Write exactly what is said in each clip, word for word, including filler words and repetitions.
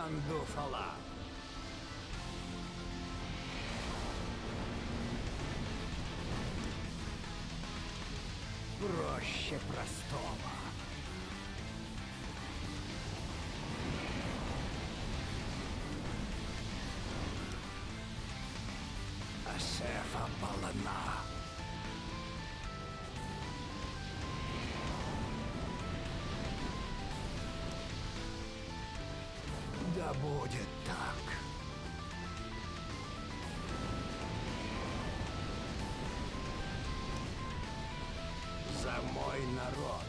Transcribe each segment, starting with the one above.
Андуфала. Проще простого. Асефа Балана. Да будет так. За мой народ.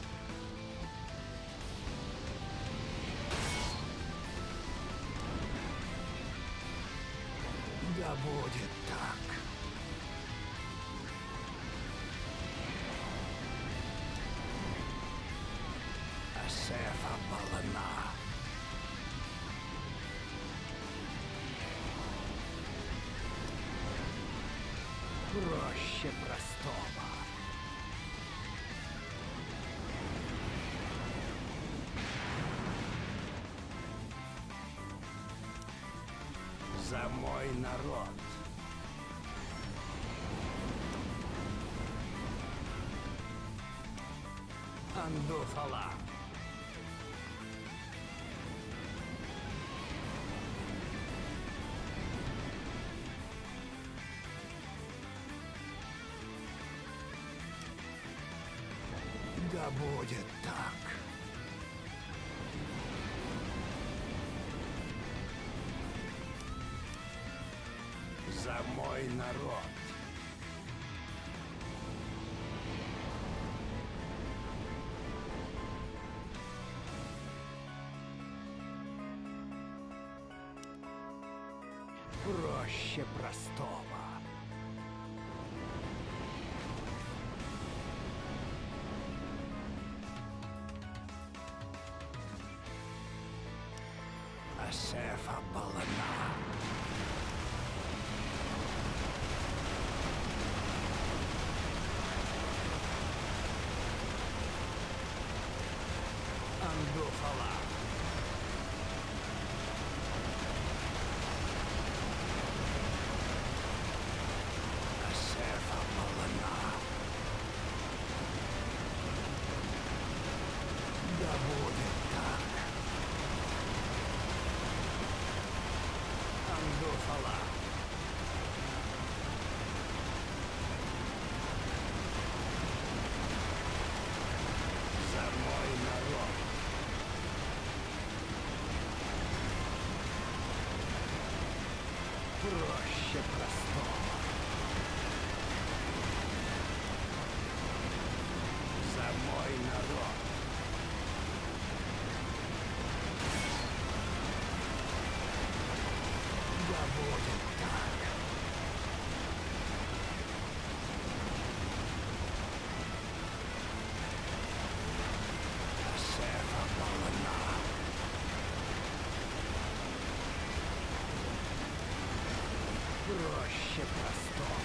Да будет так. Асефа Балана. Проще простого. За мой народ. Андуфала. Да будет так. За мой народ. Проще простого. Асефа Балана. Андуфала. Асефа Балана. Да будет так. Андуфала. За мой народ. Проще простого. За мой народ. Да будет так. Асефа Балана. Проще простого.